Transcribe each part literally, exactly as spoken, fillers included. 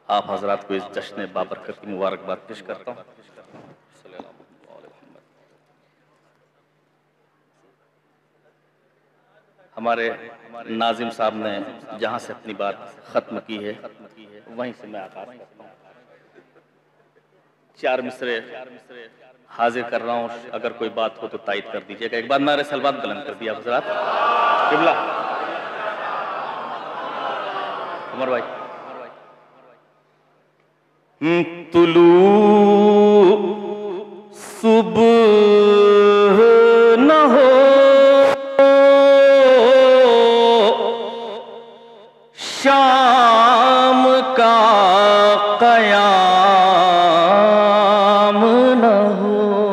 आप हजरात को इस जश्न बाबरकत की मुबारकबाद पेश करता हूँ। हमारे नाजिम साहब ने जहाँ से अपनी बात खत्म की है वहीं से मैं आगाज करता हूँ। चार मिसरे हाजिर कर रहा हूँ, अगर कोई बात हो तो तायद कर दीजिएगा। एक बार नारे सलवात बुलंद कर दिया हजरात। किबला उमर भाई। तुलू सुबह न हो शाम का कयाम न हो।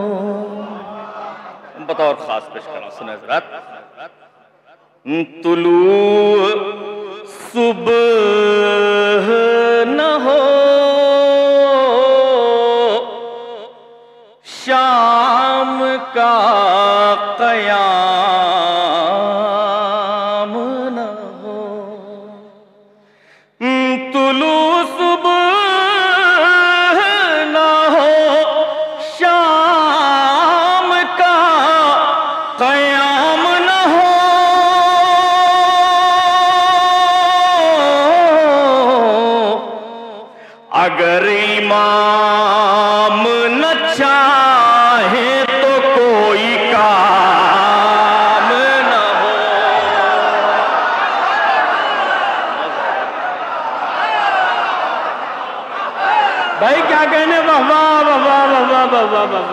बतौर खास पेश कर रहा हूं, सुने हजरात। तुलू सुबह न हो शाम का कयाम न हो। तुलू सुबह न हो शाम का कयाम न हो। अगर इमाम न चाहे तो कोई काम न हो। भाई क्या कहने, वाह वाह वाह वाह वाह वाह वाह वाह।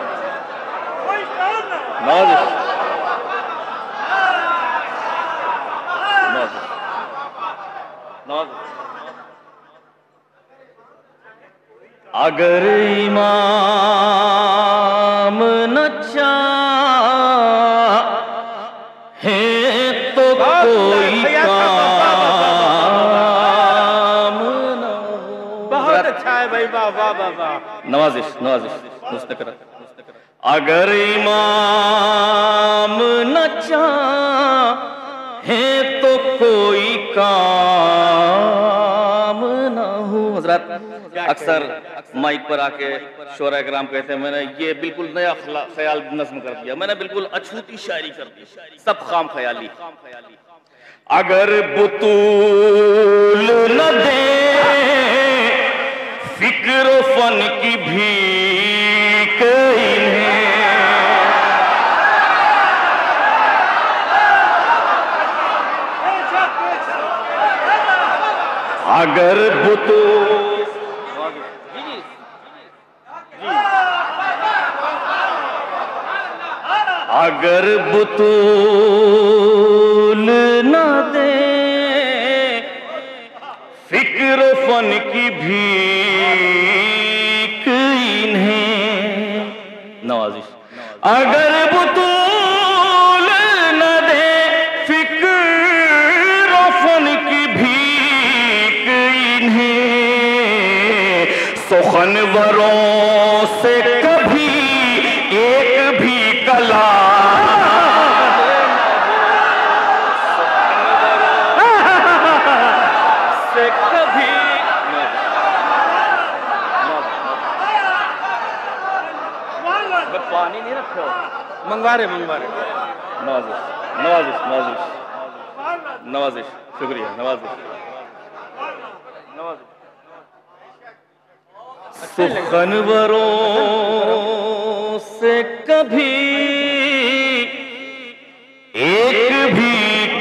अगर इमाम न चाहे तो कोई काम न हो। बहुत अच्छा है भाई, वाह वाह वाह वाह। नवाजिश नवाजिश मुस्तकर। अगर इमाम न चाहे तो कोई काम न हो। हजरत अक्सर माइक पर आके शोरा कराम कहते हैं मैंने ये बिल्कुल नया ख्याल नज्म कर दिया, मैंने बिल्कुल अछूती शायरी कर दी, सब खाम ख्याली। अगर बुतूल न दे फिक्र फन की भीख इन्हें, अगर बुतूल अगर बुतूल न दे फिक्र फन की भीख इन्हें। नवाजिश। अगर बुतूल न दे फिक्र फन की भीख इन्हें, सुखनवरों से कभी एक भी कला से कभी पानी नहीं रखो, मंगवा रहे मंगवा रहे। नवाजिश नवाजिश नवाजिश नवाजिश शुक्रिया नवाजिश नवाजिश। सुखनवरों से कभी एक भी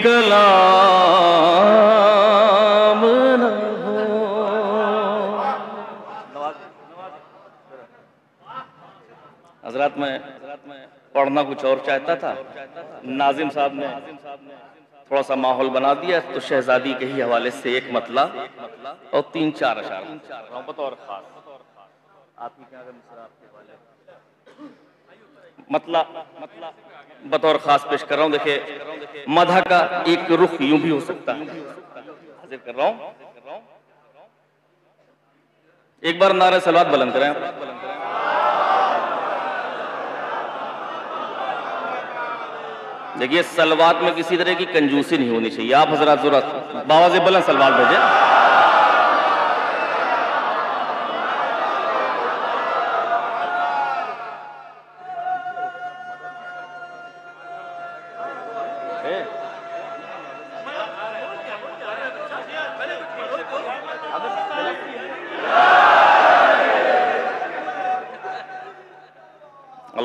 कलाम न हो। हजरात में पढ़ना कुछ और चाहता था, नाजिम साहब ने थोड़ा सा माहौल बना दिया तो शहजादी के ही हवाले से एक मतला और तीन चार अशार बतौर खास मतला मतला बतौर खास पेश कर रहा हूं। देखिए मधा का एक रुख यूं भी हो सकता है, हाजिर कर रहा हूं। एक बार नारे सलावत बुलंद करें। देखिए सलवात में किसी तरह की कंजूसी नहीं होनी चाहिए। आप हजरात जरूरत बावाज़े बुलंद सलवात भेजें।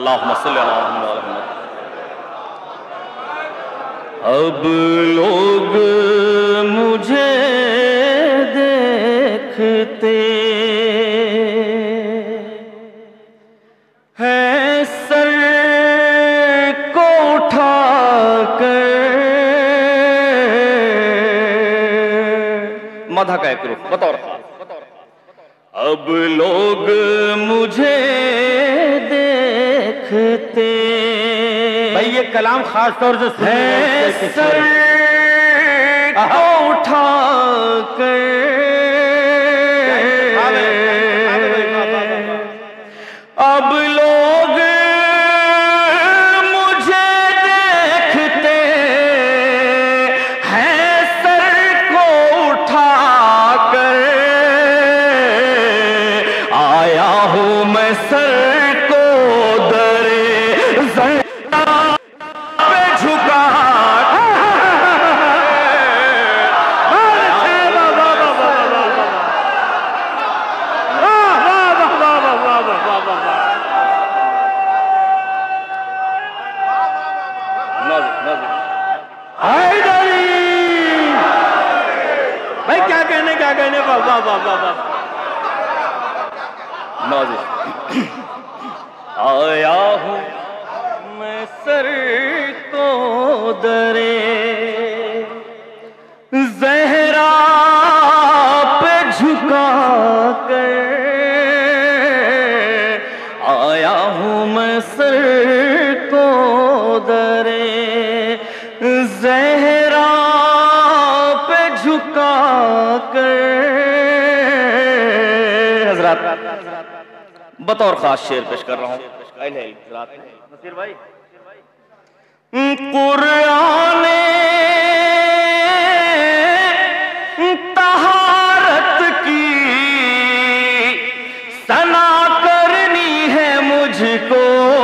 अल्लाहुम्मा सल्ली अला मुहम्मद। अब लोग मुझे देखते हैं सर को उठाकर, मधा का एक रूप बतौर। अब लोग मुझे देखते, भाई ये कलाम खास तौर से है सर को उठाकर, अब लोग मुझे देखते हैं सर को उठाकर, आया हूं मैं सर को दरे ज़रा पे झुका। भाई क्या कहने क्या कहने, वाह वाह वाह वाह वाह। आया हूँ मैं सर को दरे ज़हरा पे झुका कर, आया हूँ मैं सर को दरे ज़हरा पे झुका कर। हज़रात बतौर खास शेर पेश कर रहा हूँ नसीर भाई। कुरान तहारत की सना करनी है मुझको,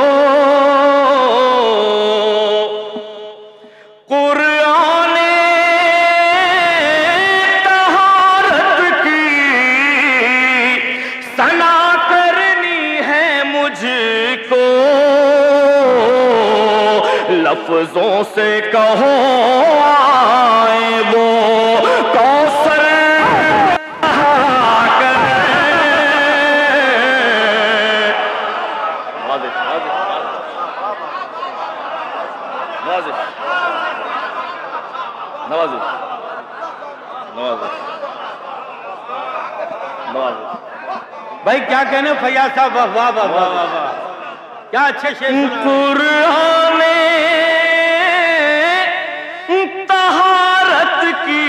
कुरान तहारत की सना मुझको, लफ्जों से कहो आए वो कौसर कर। वाज़िह वाज़िह नवाज़िह नवाज़िह नवाज़िह। भाई क्या कहने फैयाज साहब, वाह वाह वाह वाह वाह वाह, क्या अच्छे शेर। कुरान तहारत की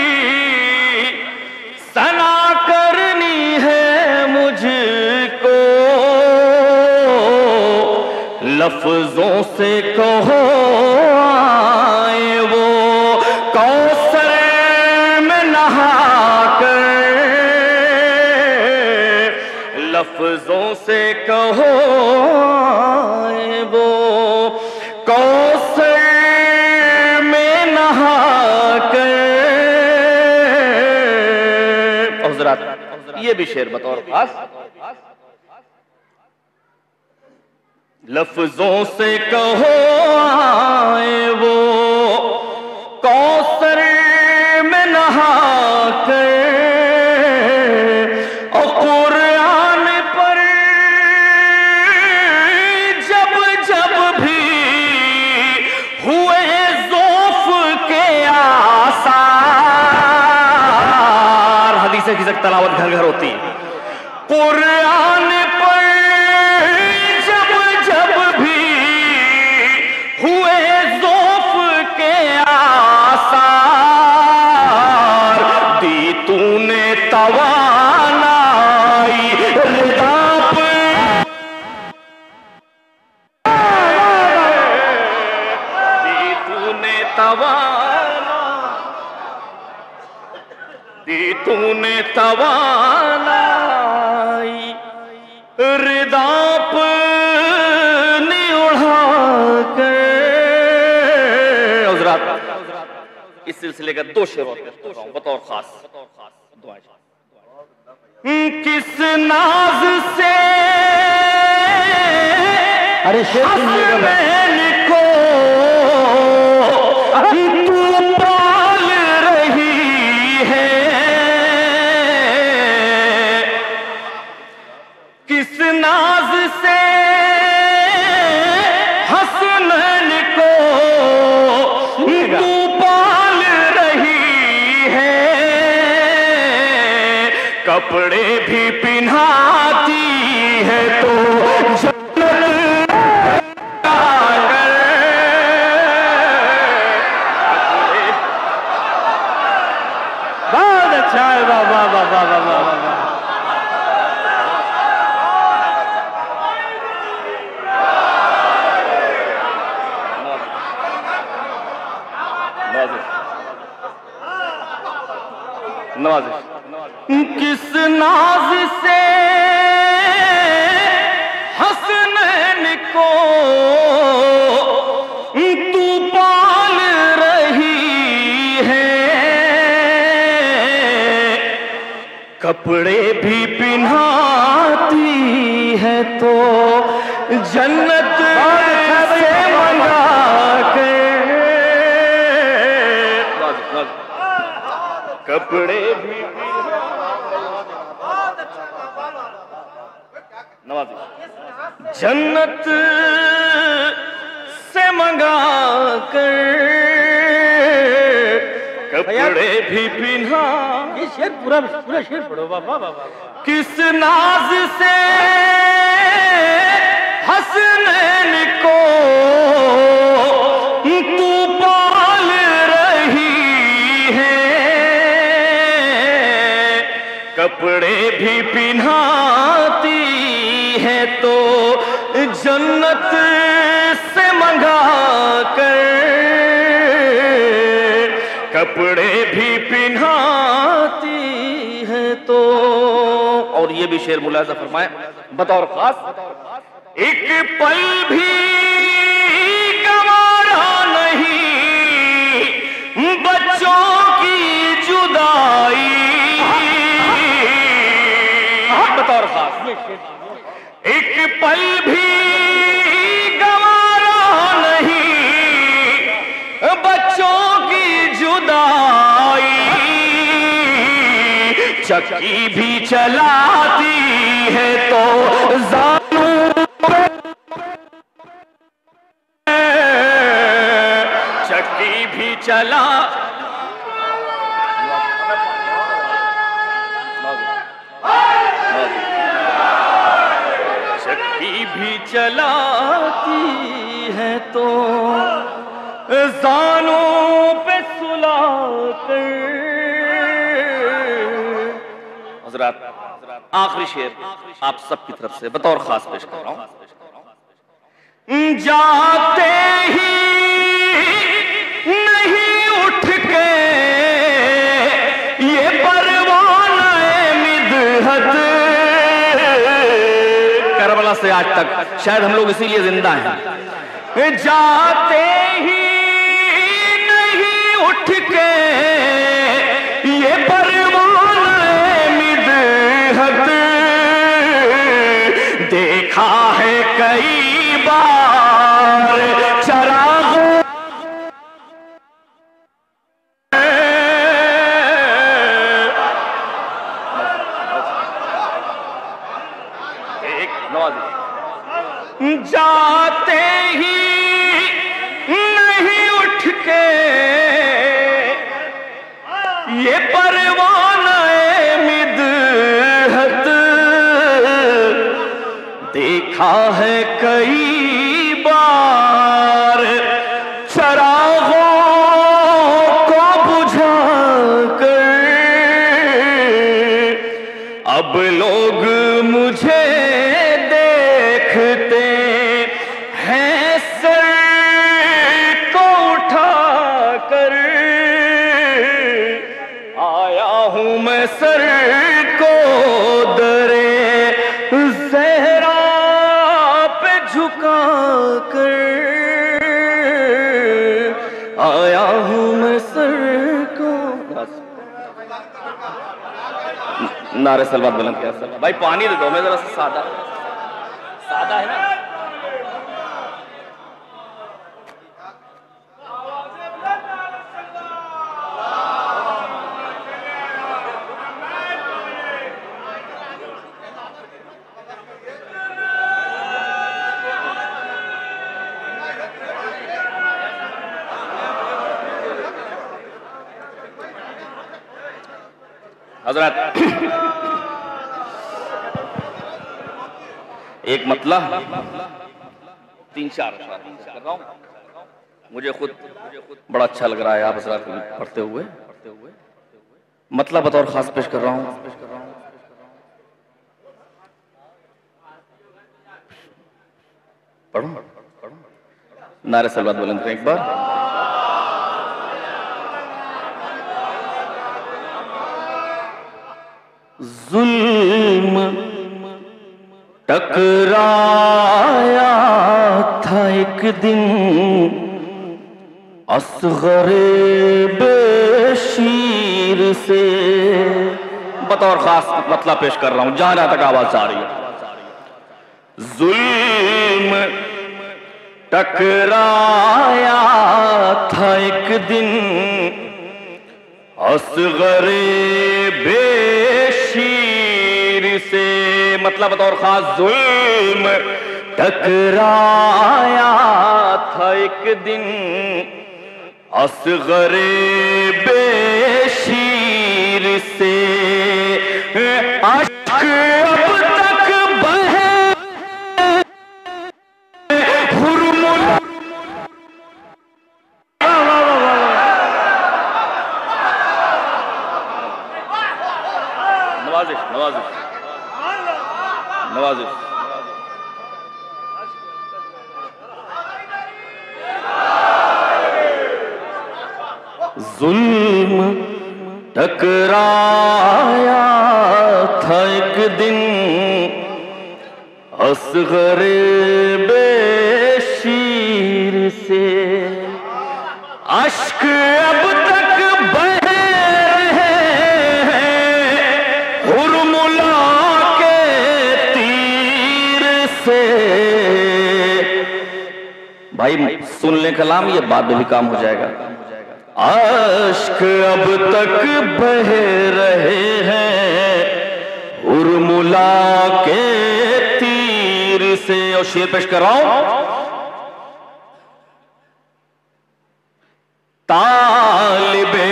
सना करनी है मुझको, लफ्जों से कहो आए वो कौसर में नहा कर, लफ्जों से कहो आए वो कौसर में नहा कर। हज़रात ये भी शेर बतौर खास, लफ्जों से कहो आए वो कौसर में नहा कर, और कुरान पर जब जब भी हुए ज़ौफ़ के आसार, हदीस की सख्त तलावत घर घर होती है। कुरान पर जब जब भी हुए ज़ौफ़ के आसार, दी तूने तवानाई रिदा पे, दी तूने तवाना, दी तूने तवानाई रिदा पे उड़ा कर। हज़रात इस सिलसिले का दो शेर और बतौर खास। किस नाज से अरे शेर सुनिएगा हसनैन को तू पाल रही है, किस नाज से हसनैन को तू पाल रही है, कपड़े भी पिन्हाती है तो जन्नत आकर, बहुत अच्छा है। वाह वाह वाह वाह वाह वाह वाह। किस नाज से हसनैन को तू पाल रही है, कपड़े भी पिन्हाती है तो जन्नत से मंगा के, कपड़े भी जन्नत से मंगा कर, कपड़े भी पिन्हा। ये शेर पूरा पूरा शेर पढ़ो। वाह वाह वाह वाह। किस नाज से हसनैन को तू पाल रही है, कपड़े भी पिन्हाती है तो जन्नत से मंगा कर, कपड़े भी पिन्हाती है तो। और ये भी शेर मुलाजा फरमाए बतौर खास, एक पल भी गवारा नहीं बच्चों की जुदाई, बतौर खास एक पल भी गवारा नहीं बच्चों की जुदाई, चक्की भी चलाती है तो जानू, चक्की भी चला, चक्की भी चलाती है तो जानों पे सुला कर। हजरात आखिरी शेर आप सबकी तरफ से बतौर खास पेश कर रहा हूं। जाते ही नहीं उठ के ये परवाना मिदहत, करबला से आज तक शायद हम लोग इसीलिए जिंदा हैं। जाते ही नहीं उठ के ये परवाना मिदहत, देखा है कई बार चरागों जाते ही नहीं उठ के ये परवाना मिदहत, देखा है कई बार चरागों को बुझा कर, अब लोग मुझे देखते हैं सर को उठा कर, आया हूं मैं सर को दरे ज़हरा पे झुका कर, आया हूं मैं सर को। नारे सलवात बुलंद किया सर। भाई पानी दे दो मैं जरा सा, सादा सादा है ना। हजरत एक मतला तीन चार कर रहा हूं, मुझे खुद बड़ा अच्छा लग रहा है आप हजरत पढ़ते हुए, मतलब बतौर खास पेश कर रहा हूं। पढ़ो नारे सलवात बुलंद करें एक बार। जुल्म टकराया था एक दिन असगरे बेशीर से, बतौर खास मतलब पेश कर रहा हूं जहां जहां तक आवाज आ रही है। जुल्म टकराया था एक दिन असगरे बेशीर से, मतलब बतौर खास जुल्म टकराया था एक दिन असगरे बेशीर से। अश्क अब तक बहे हुरमुला, नवाजिश नवाजिश नवाजिश जुल्म टकराया था एक दिन असगरे बेशीर से। अश्क अब तक बहे रहे हैं हुरमुला के तीर से। भाई सुन ले कलाम, ये बाद में भी काम हो जाएगा। अश्क अब तक बह रहे हैं उर्मुला के तीर से। और शेर पेश कर रहा हूं। तालिबे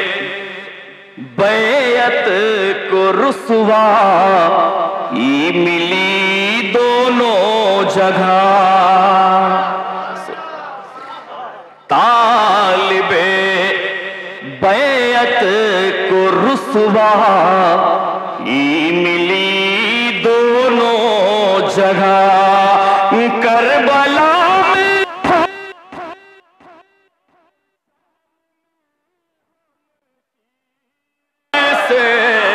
बैयत को रुसवा मिली दोनों जगह, तालिबे बैयत को रुसवा मिली दोनों जगह। करबला में से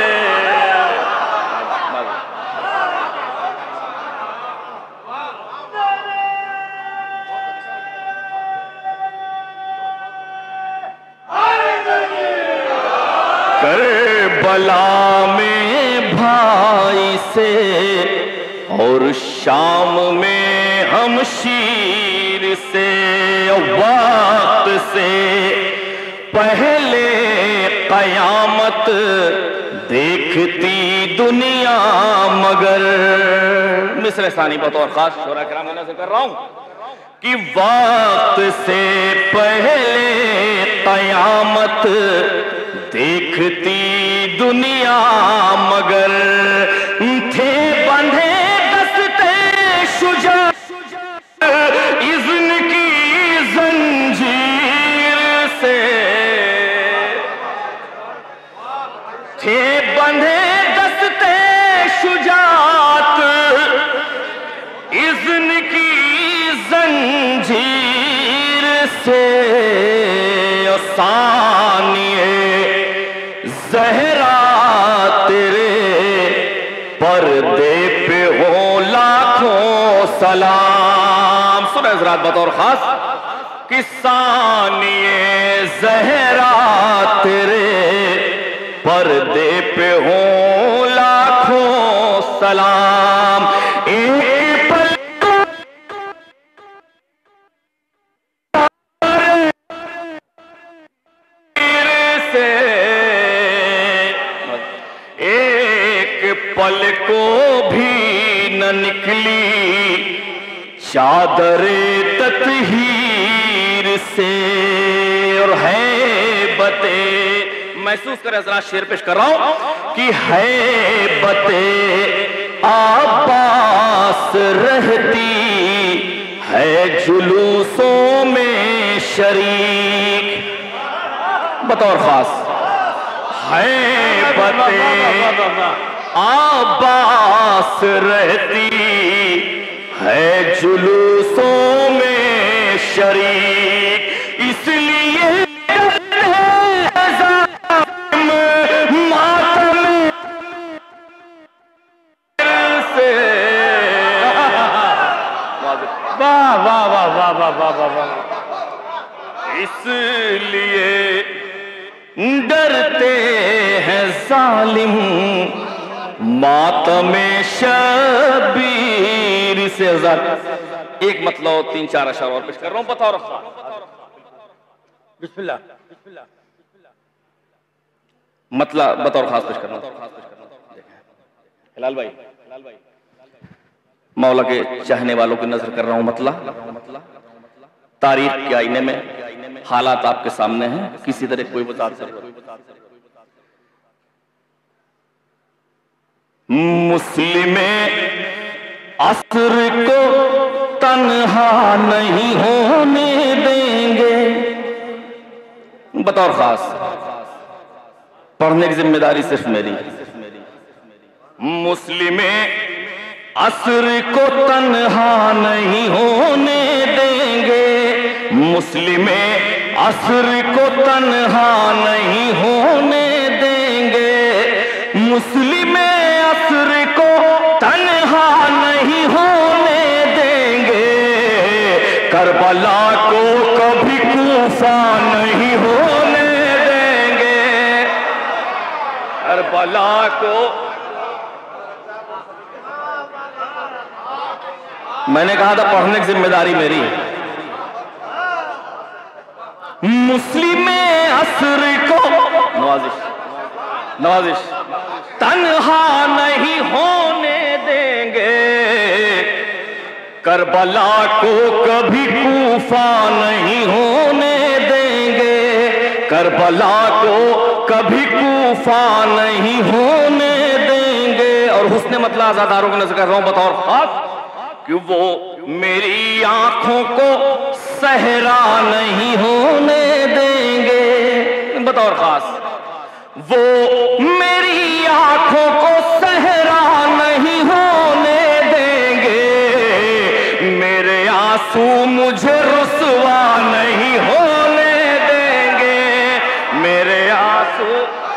करबला में भाई से और शाम में हम शीर से। वक्त से पहले कयामत देखती दुनिया मगर। मिसरे सानी बतौर खास शोरा किराम से कर रहा हूं कि वक्त से पहले कयामत देखती दुनिया मगर। थे बंधे दस्ते शुजा इज़्न की जंजीर से। थे बंधे दस्ते शुजात इज़्न की जंजीर से। सानिए ज़हरा तेरे पर्दे पे हो लाखों सलाम। सुने हज़रात बतौर खास कि सानिए ज़हरा तेरे पर्दे पे हो लाखों सलाम। एक पल पल को भी न निकली चादरे तत्हीर से। और है बते महसूस करें, जरा शेर पेश कर रहा हूं कि हैबते आबास रहती है जुलूसों में शरीक। बतौर खास हैबते आबास रहती है जुलूसों में शरीक, इसलिए वाह वाह वाह वाह वाह वाह वाह वाह। इसलिए डरते हैं जालिम मातमे शबीर से। हजार एक मतलब तीन चार अशर और पेश कर रहा हूं, बताओ रखा। बिस्मिल्लाह। मतलब बतौर खास पेश कर रहा हूं। हिलाल भाई, मौला के चाहने वालों की नजर कर रहा हूं। मतलब तारीख के आईने में हालात आपके सामने हैं, किसी तरह कोई बता सकता। मुस्लिमे असर को तन्हा नहीं होने देंगे। बतौर खास पढ़ने की जिम्मेदारी सिर्फ मेरी। मुस्लिमे असर को तन्हा नहीं होने देंगे, मुस्लिमे असर को तन्हा नहीं होने देंगे, मुस्लिमे असर को तन्हा नहीं होने देंगे, करबला को कभी कूफा नहीं होने देंगे, करबला को। मैंने कहा था पढ़ने की जिम्मेदारी मेरी। मुस्लिमे असर को नवाजिश नवाजिश तन्हा नहीं होने देंगे, करबला को कभी कूफा नहीं होने देंगे, करबला को कभी कूफा नहीं होने देंगे। और हुस्ने मतलब आजादारों की नजर कर रहा हूं बतौर खास कि वो मेरी आंखों को सहरा नहीं होने देंगे। बतौर खास वो मेरी आंखों को सहरा नहीं होने देंगे, मेरे आंसू मुझे रुसवा नहीं होने देंगे, मेरे आंसू।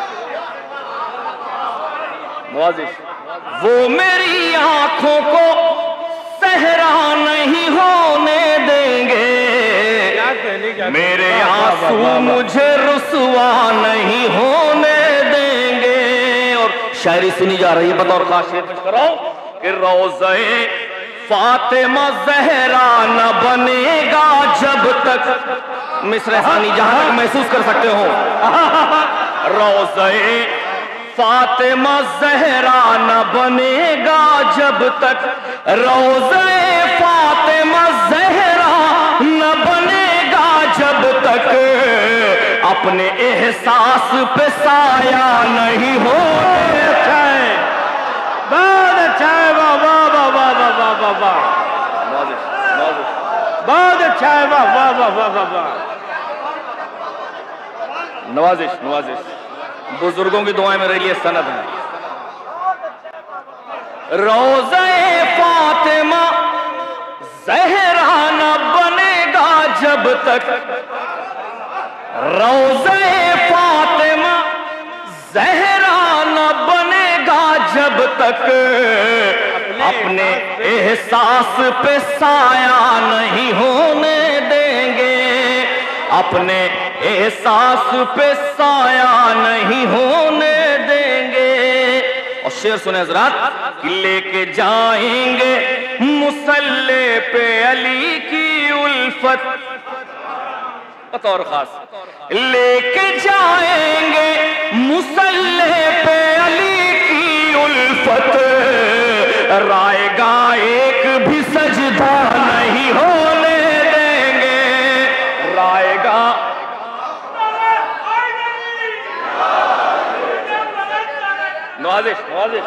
वो मेरी आंखों को सहरा नहीं होने देंगे, मेरे आंसू मुझे रुसवा नहीं होने देंगे। और शायरी सुनी जा रही है बतौर खास शेर पेश कर रहा हूं कि रोज़े फातिमा ज़हरा न बनेगा जब तक। मिस्र सानी जहां तक महसूस कर सकते हो। रोज़े फातिमा ज़हरा न बनेगा जब तक, रोज़े फातिमा ज़हरा न बनेगा जब तक, अपने एहसास पे साया नहीं होने। अच्छा है, बहुत अच्छा है। वाह वाह वाह वाह वाह वाह वाह वाह, बहुत अच्छा है। वाह वाह वाह वाह वाह वाह। नवाजिश नवाजिश बुजुर्गों की दुआएं मेरे लिए सनद है। रोज़े फातिमा ज़हरा न बनेगा जब तक, रोज़े फातिमा ज़हरा न बनेगा जब तक, अपने एहसास पे साया नहीं होने देंगे, अपने एहसास पे साया नहीं होने देंगे। और शेर सुने हज़रात कि लेके जाएंगे मुसल्ले पे अली की उल्फत। बतौर खास लेके जाएंगे मुसल्ले पे अली की उल्फत, रायगा एक भी सजदा नहीं होने देंगे, रायगा। नवाजिश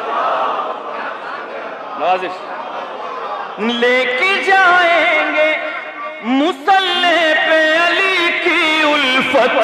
नवाजिश लेके जाएंगे मुसल्ले पे अली की उल्फत,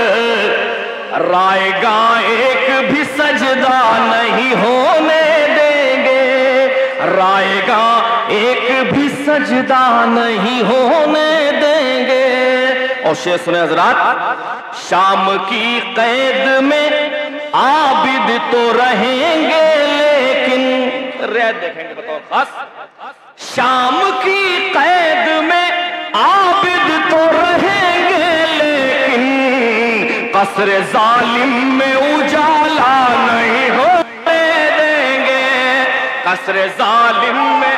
रायगा एक भी सजदा नहीं होने देंगे, रायगा एक भी सजदा नहीं होने देंगे। और शेर सुने हजरात, शाम की कैद में आबिद तो रहेंगे लेकिन, रियायत देखेंगे बतौर खास, शाम की कैद में आबिद तो रहेंगे लेकिन कसरे जालिम में उजाला नहीं होने देंगे, कसरे जालिम में।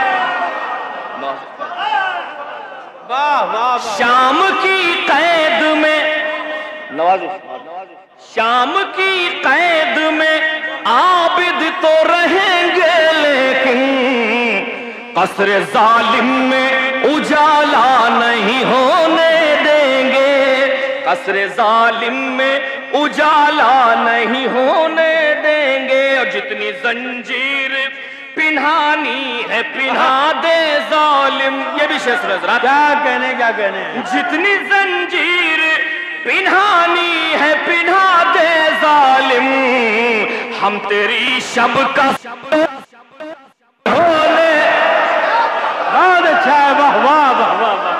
वाह वाह, शाम की कैद में, नवाजिश शाम की कैद में आबिद तो रहेंगे लेकिन कसरे जालिम में उजाला नहीं होने देंगे, कसरे जालिम में उजाला नहीं होने देंगे। और जितनी जंजीर पिन्हानी है पिन्हा दे जालिम, ये भी शेर सुने, क्या कहने क्या कहने, जितनी जंजीर पिन्हानी है पिन्हा दे जालिम, हम तेरी शब का होने। बहुत अच्छा है, वाह वाह वाह वाह वाह।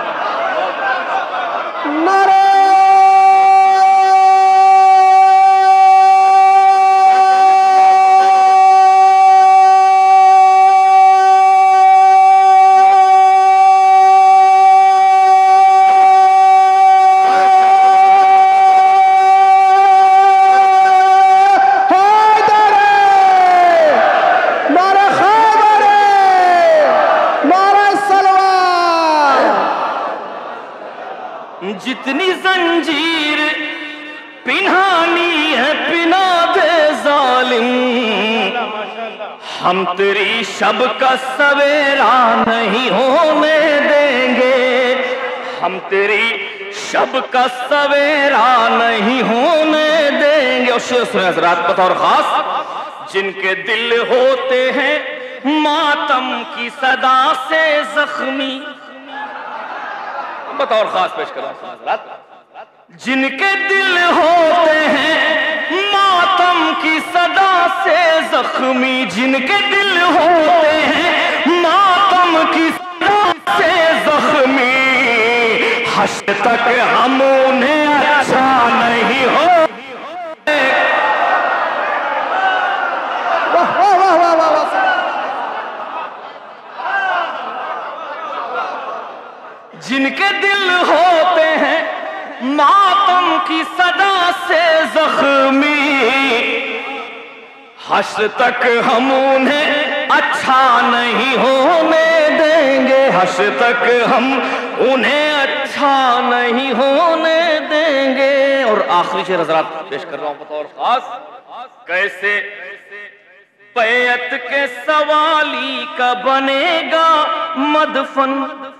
जितनी जंजीर पिन्हानी है पिन्हा दे जालिम, हम तेरी शब का सवेरा नहीं होने देंगे, हम तेरी शब का सवेरा नहीं होने देंगे। और शेर सुने हज़रात बतौर खास, जिनके दिल होते हैं मातम की सदा से जख्मी, बतौर खास पेश कर रहा हूं, जिनके दिल होते हैं मातम की सदा से जख्मी, जिनके दिल होते हैं मातम की सदा से जख्मी, हश्र तक हम उन्हें अच्छा नहीं हो। जिनके दिल होते हैं मातम की सदा से जख्मी, हश्र तक हम उन्हें अच्छा नहीं होने देंगे, हश्र तक हम उन्हें अच्छा नहीं होने देंगे। और आखिरी शेर हजरात पेश कर रहा हूं बतौर खास, कैसे बैत के सवाली का बनेगा मदफन,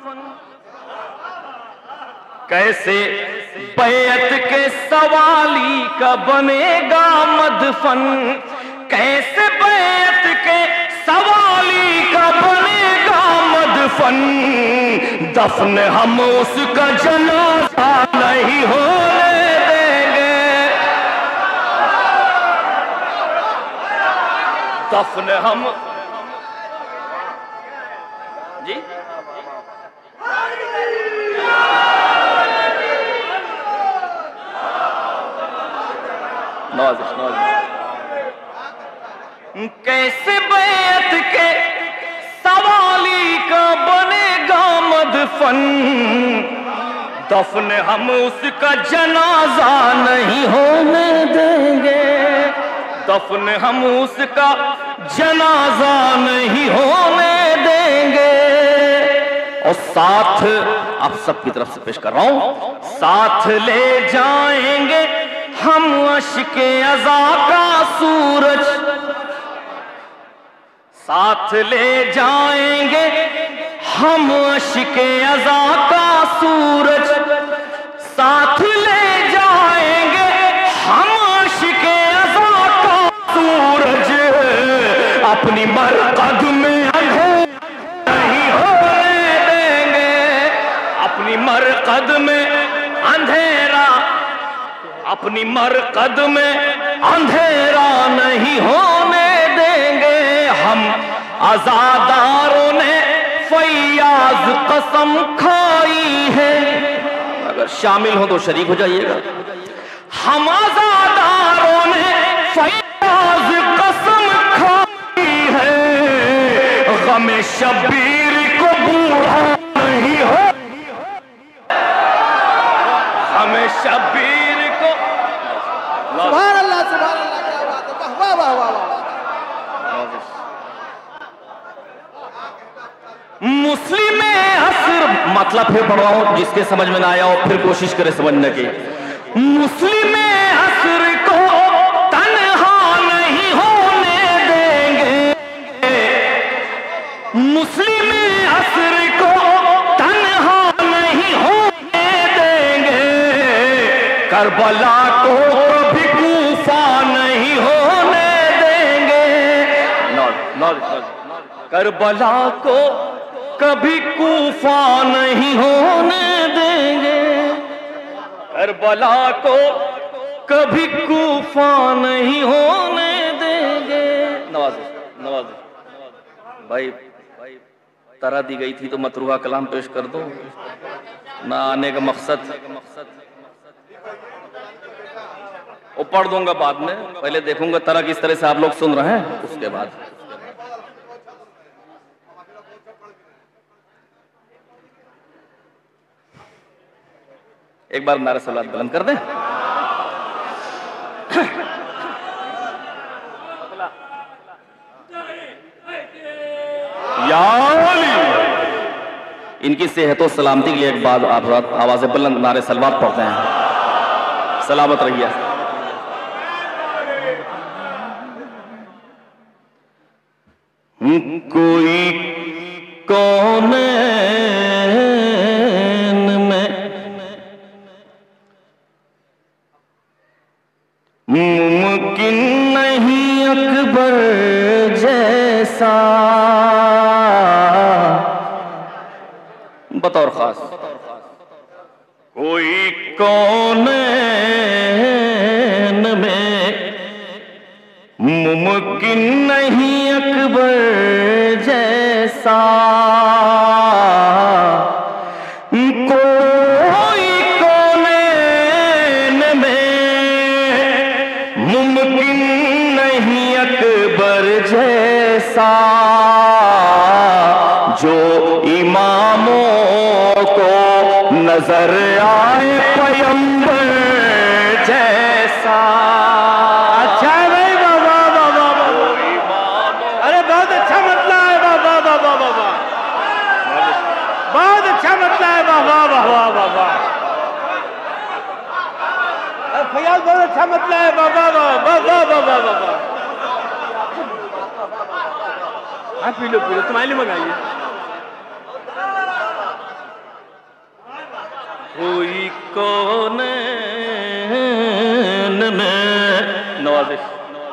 कैसे बैत के सवाली का बनेगा मदफन, कैसे बैत के सवाली का बनेगा मदफन, दफन हम उसका जनाजा नहीं होने देंगे, दफन हम जी नवाजिश नवाजिश कैसे बैत के सवाली का बनेगा मदफन, दफन हम उसका जनाजा नहीं होने देंगे, दफन हम उसका जनाजा नहीं होने देंगे। और साथ आप सबकी तरफ से पेश कर रहा हूं, साथ ले जाएंगे हम अश्के अज़ा का सूरज, साथ ले जाएंगे हम अश्के अज़ा का सूरज, साथ ले जाएंगे हम अश्के अज़ा का सूरज, अपनी मरकद में अंधेरा नहीं होने देंगे, अपनी मरकद में अंधेरा, अपनी मरकद में अंधेरा नहीं होने देंगे। हम आजादारों ने फैयाज कसम खाई है, अगर शामिल हो तो शरीक हो जाइएगा। हम आजादारों ने फैयाज कसम खाई है, गमे शबीर को बूढ़ा नहीं हो, हमें शबीर को। सुभान अल्लाह, सुभान अल्लाह, क्या बात है, वाह वाह वाह वाह। मुस्लिम असर मतलब फिर पढ़वाऊं, जिसके समझ में ना आया हो फिर कोशिश करे समझने की। मुस्लिम असर को तन्हा नहीं होने देंगे, मुस्लिम असर को तन्हा नहीं होने देंगे, करबला को कभी कूफा नहीं होने देंगे, करबला को कभी कूफा नहीं होने देंगे, करबला को कभी कूफा नहीं होने देंगे। नवाज़े नवाज़े भाई, तरह दी गई थी तो मतरूहा कलाम पेश कर दो ना, आने का मकसद वो पढ़ दूंगा बाद में, पहले देखूंगा तरह किस तरह से आप लोग सुन रहे हैं, उसके बाद एक बार नारे सलात बुलंद कर दें। या अली। इनकी सेहत और सलामती के लिए एक बार आप आवाज़ बुलंद नारे सलवात पढ़ते हैं। सलामत रहिए। कोई कौन मुमकिन नहीं अकबर जैसा, बतौर खास कोई कौन में मुमकिन नहीं अकबर जैसा, जो इमामों को नजर आए पैगंबर जैसा। अच्छा है भाई, वाह वाह वाह वाह वाह। अरे बहुत अच्छा मतला है, वाह वाह वाह वाह वाह वाह, बहुत अच्छा मतला है, वाह वाह वाह वाह वाह वाह। अरे फैयाज बहुत अच्छा मतला है, वाह वाह वाह वाह वाह वाह वाह वाह वाह। हाँ पी लो पी लो, तुम्हारे लिए मंगाइए। कोई कौन में नवाज़िश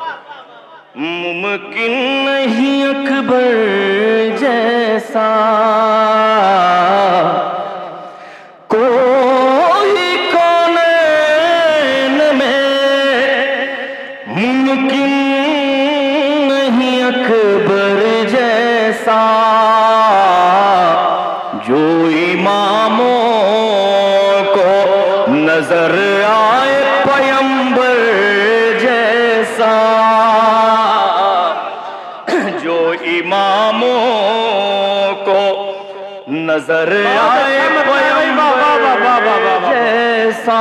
मुमकिन नहीं अकबर जैसा, कोई कौन में मुमकिन नहीं अकबर जैसा, जो इमामों को नजर आए पैगंबर जैसा, जो इमामों को नजर आए पैगंबर जैसा।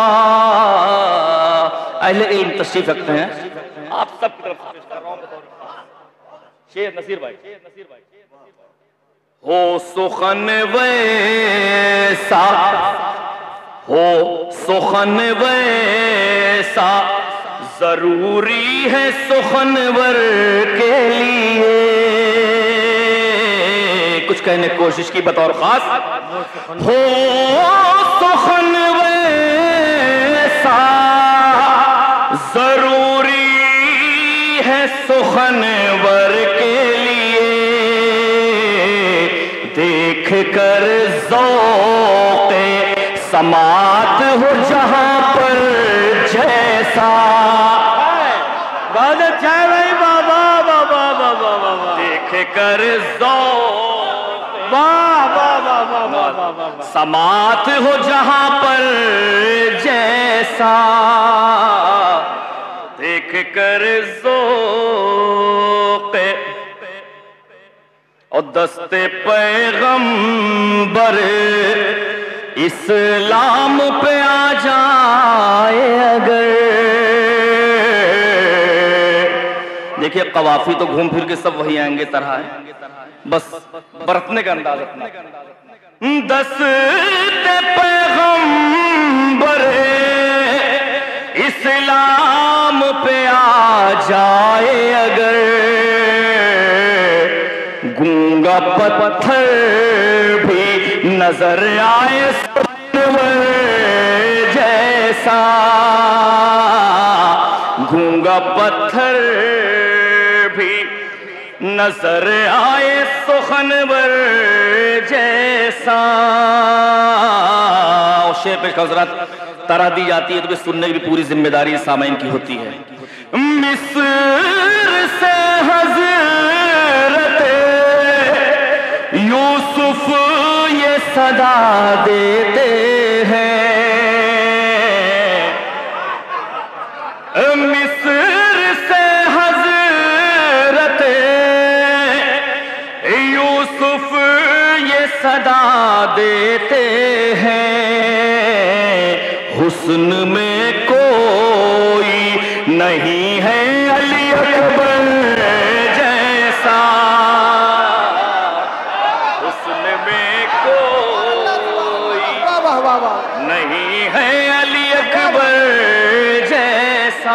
अहले इल्म तशरीफ रखते हैं, आप सब की तरफ कर रहा हूं। शेर नसीर भाई, नसीर भाई हो सुखन वैसा, हो सुखन वैसा जरूरी है सुखनवर के लिए। कुछ कहने की कोशिश की बतौर खास, हो सुखन वैसा जरूरी है सुखनवर कर ज़ौक़े समात हो जहां पर जैसा। बहुत अच्छा है भाई, बाबा बाबा बाबा बाबा। देख कर ज़ौक़े वाह वाह वाह वाह वाह वाह। समात हो जहां पर जैसा, देख कर ज़ौक़े और दस्ते पैगंबर इस्लाम पे आ जाए अगर। देखिए कवाफी तो घूम फिर के सब वही आएंगे, तरह है, बस बरतने का अंदाज अपना। दस्ते पैगंबर इस्लाम पे आ जाए अगर, गूंगा पत्थर भी नजर आए जैसा, गूंगा पत्थर भी नजर आए सुखनवर जैसा। और शेर पेश का हज़रात तरह दी जाती है तो सुनने की भी पूरी जिम्मेदारी सामईन की होती है। मिस्र से हज़रत यूसुफ ये सदा देते हैं, मिस्र से हज़रत यूसुफ ये सदा देते हैं, हुस्न में कोई नहीं है अली अकबर जैसा, हुस्न में कोई नहीं है अली अकबर जैसा,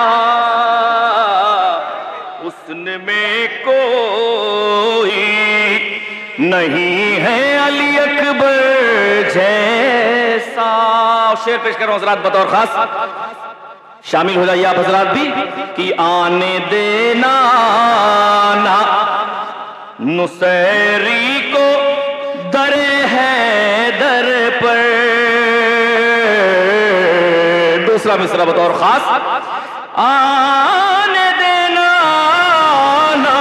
हुस्न में कोई नहीं है अली अकबर जैसा। शेर पेश कर रहा हूं हज़रात बतौर खास, शामिल हो जाइए आप हज़रात भी कि आने देना ना नुसैरी को दरे है दर पर। दूसरा मिसरा बतौर खास, आने देना ना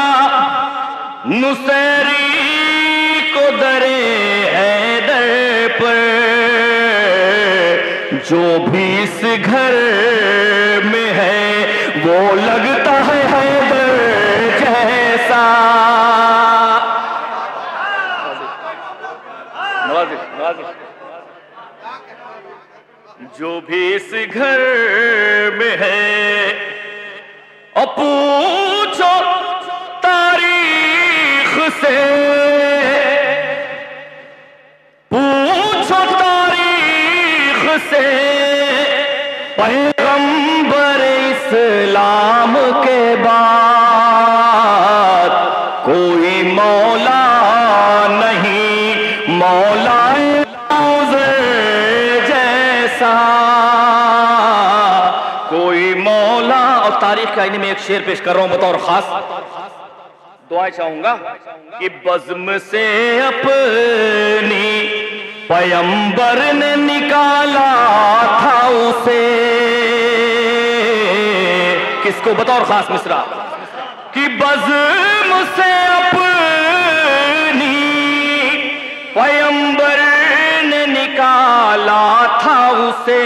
नुसैरी को दरे है दर पर, जो भी इस घर में है वो लगता है हैदर जैसा। जो भी इस घर में है, और पूछो तारीख से, पूछो तारीख से पैगंबर इस्लाम के बाद कोई मौला नहीं मौला जैसा, कोई मौला। और तारीख के आईने में एक शेर पेश कर रहा हूं बतौर खास, दुआएं चाहूंगा कि बज़्म से अपनी पैगंबर ने निकाला था उसे। किसको? बतौर खास मिसरा कि बज़्म से अपनी पैगंबर ने निकाला था उसे,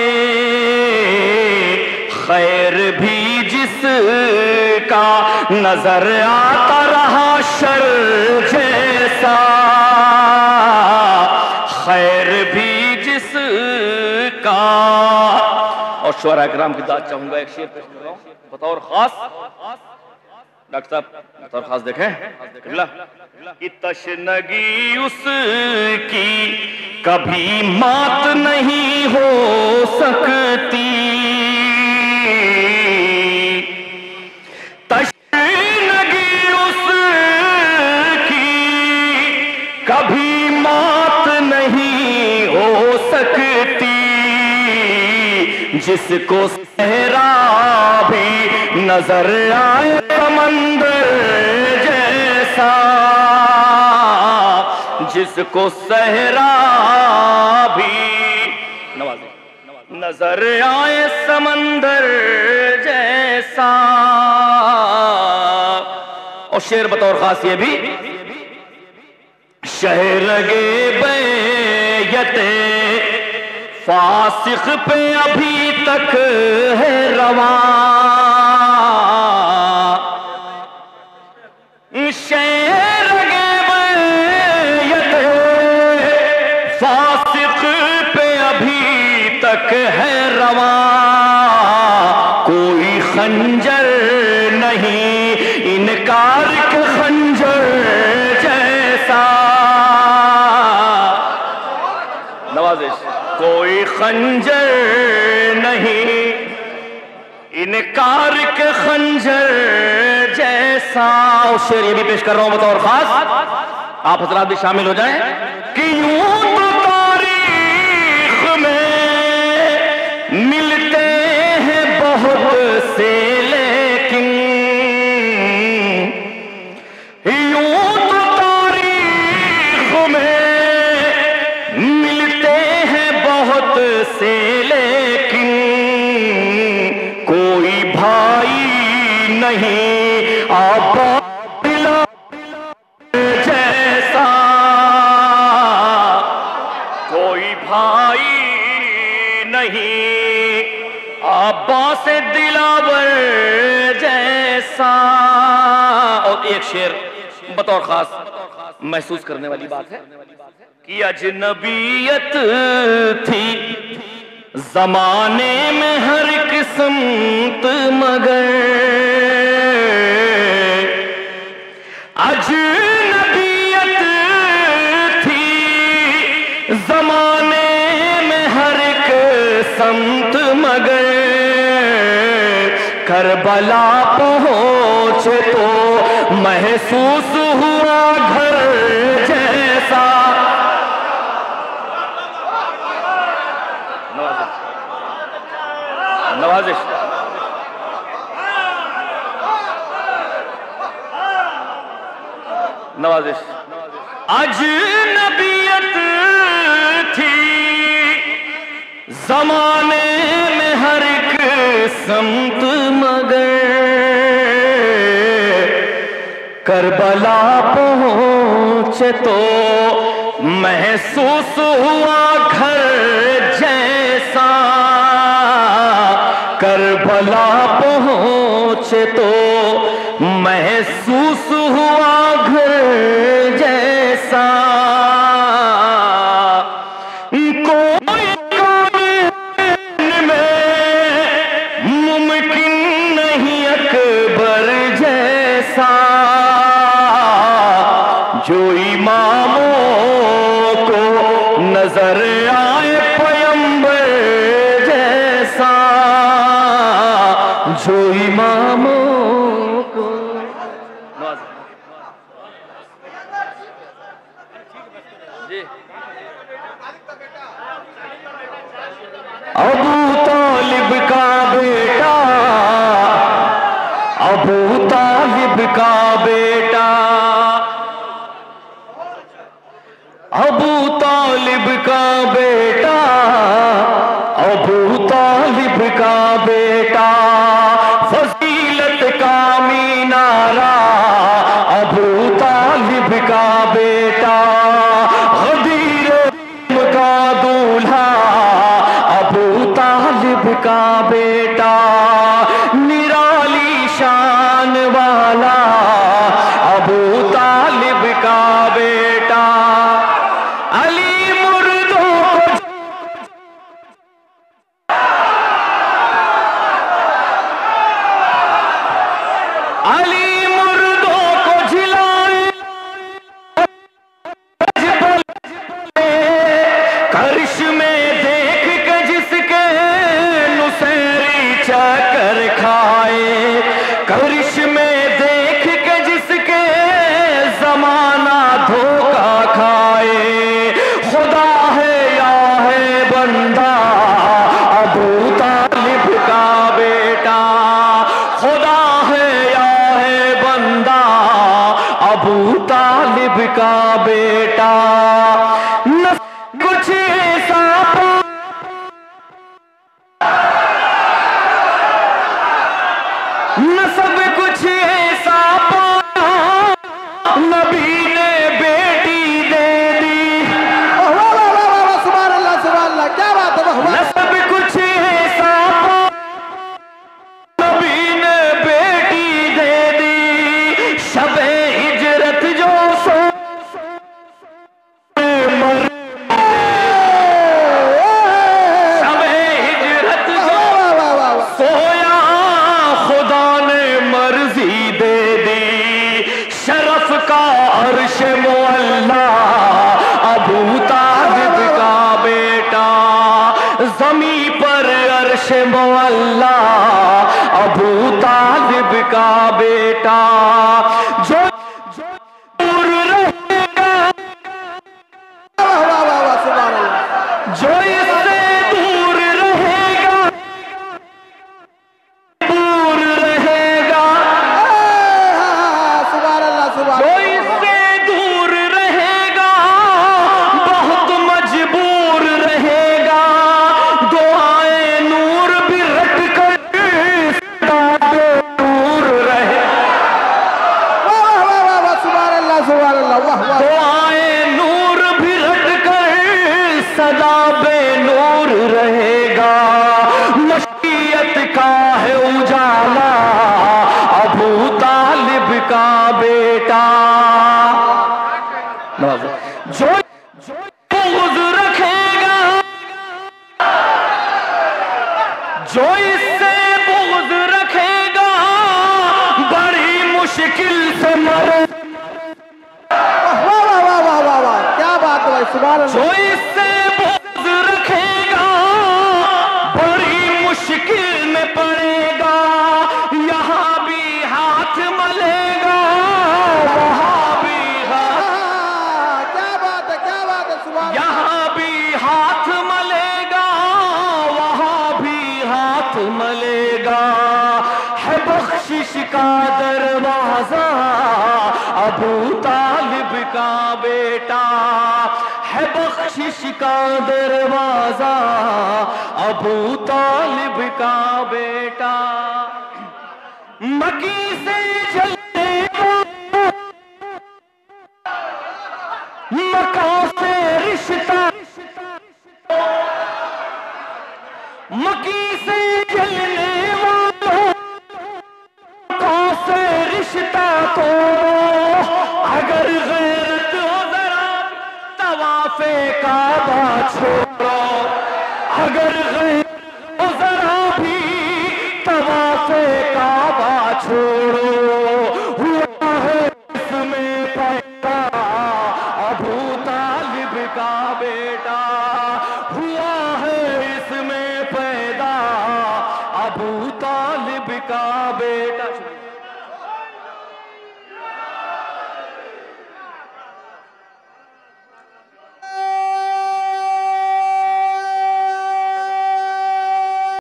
खैर भी जिसका नजर आता रहा शर जैसा, खैर भी जिसका। और शुअरा किराम की दाद चाहूंगा, एक शेर पेश कर रहा हूं बतौर खास। डॉक्टर साहब बतौर खास देखें कि तशनगी उसकी कभी मात नहीं हो सकती, तशनगी उसकी कभी मात नहीं हो सकती, जिसको सहरा भी नजर आए समंदर जैसा, जिसको सहरा भी नवाजे नजर आए समंदर जैसा। और शेर बतौर खास ये भी, शहर लगे बैयते फासिक पे अभी तक है रवा। शहर लगे बैयते फासिक पे अभी तक है रवा। कोई खंजर नहीं इनकार के खंजर जैसा। नवाजिश कोई खंजर नहीं इनकार के खंजर जैसा। और शेर ये भी पेश कर रहा हूं बतौर खास, आप हजरात भी शामिल हो जाएं कि यूं तो तारीख में मिलते हैं बहुत से, लेकिन यूं तो तारीख में मिलते हैं बहुत से, लेकिन कोई भाई नहीं आपा जैसा। कोई भाई नहीं आबा से दिलावर जैसा। और एक शेर बतौर खास महसूस करने वाली बात है कि अजनबीयत थी जमाने में हर किस्मत, मगर अजनबीयत थी जमाने में हर किस्मत, मगर करबला पहुंचे तो महसूस हुआ घर जैसा। नवाजिश नवाजिश अजनबीयत थी जमाने में हर एक समत, मगर करबला पहुंचे तो महसूस हुआ घर जैसा। करबला पहुंचे तो महसूस हुआ घर जैसा। कोई काम में मुमकिन नहीं अकबर जैसा, जो इमामों को नजर आए पैगंबर जैसा। जो इमामों को जी अबू तालिब का बेटा, अबू तालिब का बेटा, अबू तालिब का बेटा, अबू तालिब का बेटा, फजीलत का मीनारा, अबू तालिब का बेटा, गदीर का दूल्हा, अबू तालिब का बेटा, निराली शान वाला, अबू तालिब का बेटा, अली मुर्दों को अली मुर्दों को झिलाए कर्श में देख के जिसके नुसैर तालिब का बेटा। न कुछ ऐसा न सब कुछ ऐसा पाया, नबी ने बेटी दे दी। वाह वाह वाह वाह वाह, सुभान अल्लाह सुभान अल्लाह, क्या बात है, वाह वाह। न सब कुछ ऐसा पाया, नबी ने बेटी दे दी। शबे हिजरत जो सो मर, शबे हिजरत जो वाह वाह वाह वाह। सोया, खुदा ने मर्जी दे दी। शरफ का अर्श मुअल्ला, अबू तालिब का बेटा। जमी पर अर्श मुअल्ला, अबू तालिब का बेटा। जो दूर रहेगा, वाह वाह वाह वाह, सुभान अल्लाह। जो इससे दूर रहेगा, दूर रहेगा। हाँ, हाँ, हाँ, सुभान अल्लाह सुभान जो अल्लाह। इससे दूर रहेगा, बहुत मजबूर रहेगा। दुआएं नूर भी रट कर दूर रहे। वाह वाह वाह वाह वाह, सुभान अल्लाह सुभान अल्लाह, वाह वाह। दुआएं नूर भी रट कर सदा बेनूर रहेगा। मशीयत का है उजाला, अबू तालिब का बेटा। जो बुग़्ज़ रखेगा, जो इससे बुग़्ज़ रखेगा, बड़ी मुश्किल से मरे। वाह वाह वाह वाह वाह वाह, क्या बात है भाई, सुभान अल्लाह। जो इससे बुग़्ज़ रखेगा, बड़ी मुश्किल में पड़ेगा। यहाँ भी हाथ मलेगा, वहाँ भी हाथ, हाँ, क्या बात है, क्या बात है, सुभान अल्लाह। यहाँ भी हाथ मलेगा, वहाँ भी हाथ मलेगा। है बख्शिश का दरवाजा, अबू तालिब का बेटा। है बख्शिश का दरवाजा, अबू तालिब का बेटा। मकी से जलने वाला, मक्का से रिश्ता, मकी से जलने वालों, मक्का से रिश्ता तो अगर गैरत हो जरा, तवाफे काबा छोड़